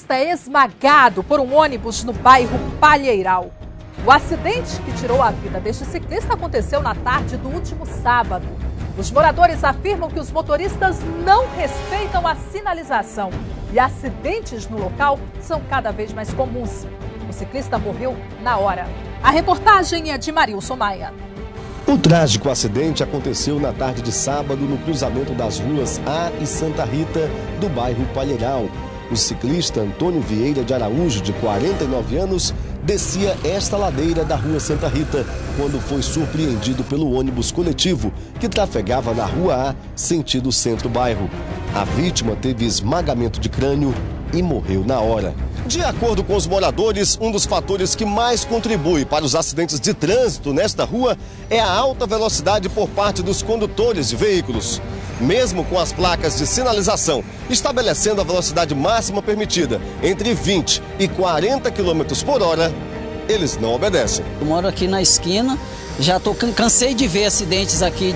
ciclista é esmagado por um ônibus no bairro Palheiral. O acidente que tirou a vida deste ciclista aconteceu na tarde do último sábado. Os moradores afirmam que os motoristas não respeitam a sinalização e acidentes no local são cada vez mais comuns. O ciclista morreu na hora. A reportagem é de Marilson Maia. O trágico acidente aconteceu na tarde de sábado no cruzamento das ruas A e Santa Rita, do bairro Palheiral. O ciclista Antônio Vieira de Araújo, de 49 anos, descia esta ladeira da rua Santa Rita quando foi surpreendido pelo ônibus coletivo que trafegava na rua A, sentido centro-bairro. A vítima teve esmagamento de crânio e morreu na hora. De acordo com os moradores, um dos fatores que mais contribui para os acidentes de trânsito nesta rua é a alta velocidade por parte dos condutores de veículos. Mesmo com as placas de sinalização estabelecendo a velocidade máxima permitida entre 20 e 40 km por hora, eles não obedecem. Eu moro aqui na esquina, já cansei de ver acidentes aqui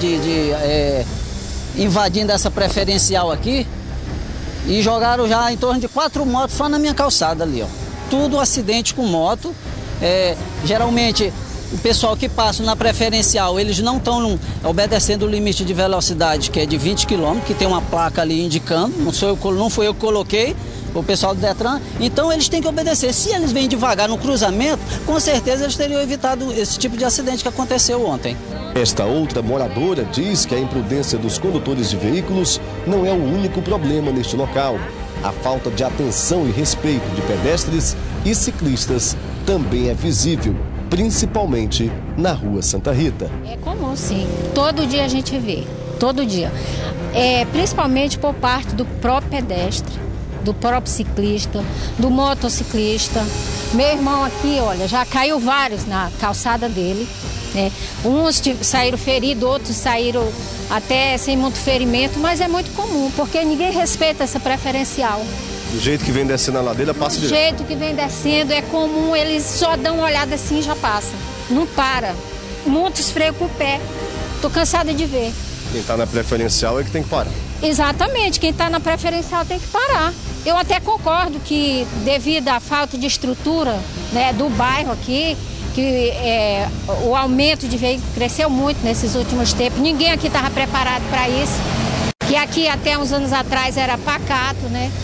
invadindo essa preferencial aqui. E jogaram já em torno de 4 motos só na minha calçada ali, ó. Tudo acidente com moto. Geralmente o pessoal que passa na preferencial, eles não estão obedecendo o limite de velocidade, que é de 20 km, que tem uma placa ali indicando. Não foi eu que coloquei, o pessoal do Detran. Então eles têm que obedecer. Se eles vêm devagar no cruzamento, com certeza eles teriam evitado esse tipo de acidente que aconteceu ontem. Esta outra moradora diz que a imprudência dos condutores de veículos não é o único problema neste local. A falta de atenção e respeito de pedestres e ciclistas também é visível, principalmente na rua Santa Rita. É comum, sim. Todo dia a gente vê, todo dia. Principalmente por parte do próprio pedestre, do próprio ciclista, do motociclista. Meu irmão aqui, olha, já caiu vários na calçada dele. Uns saíram feridos, outros saíram até sem muito ferimento, mas é muito comum, porque ninguém respeita essa preferencial. Do jeito que vem descendo a ladeira, passa direto. Do jeito que vem descendo, é comum, eles só dão uma olhada assim e já passa. Não para. Muitos freiam com o pé. Tô cansada de ver. Quem está na preferencial é que tem que parar. Exatamente, quem está na preferencial tem que parar. Eu até concordo que, devido à falta de estrutura, do bairro aqui, que o aumento de veículos cresceu muito nesses últimos tempos. Ninguém aqui estava preparado para isso. Que aqui até uns anos atrás era pacato,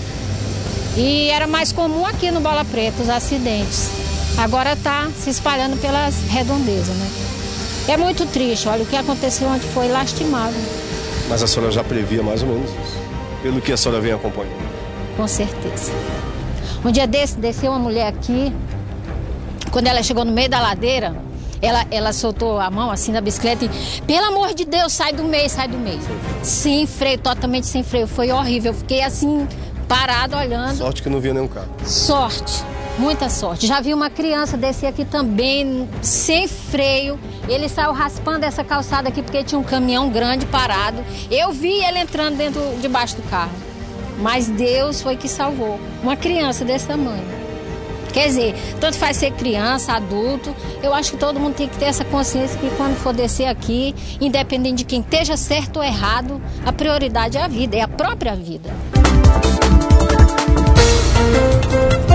E era mais comum aqui no Bola Preta os acidentes. Agora está se espalhando pelas redondezas, É muito triste, olha, o que aconteceu ontem foi lastimável. Mas a senhora já previa mais ou menos isso, pelo que a senhora vem acompanhando? Com certeza. Um dia desse, desceu uma mulher aqui. Quando ela chegou no meio da ladeira, ela soltou a mão assim na bicicleta e, pelo amor de Deus, sai do meio, sai do meio. Sem freio, totalmente sem freio. Foi horrível. Eu fiquei assim, parado, olhando. Sorte que não via nenhum carro. Sorte, muita sorte. Já vi uma criança descer aqui também, sem freio. Ele saiu raspando essa calçada aqui porque tinha um caminhão grande parado. Eu vi ele entrando debaixo do carro. Mas Deus foi que salvou. Uma criança desse tamanho. Quer dizer, tanto faz ser criança, adulto, eu acho que todo mundo tem que ter essa consciência que quando for descer aqui, independente de quem esteja certo ou errado, a prioridade é a vida, é a própria vida.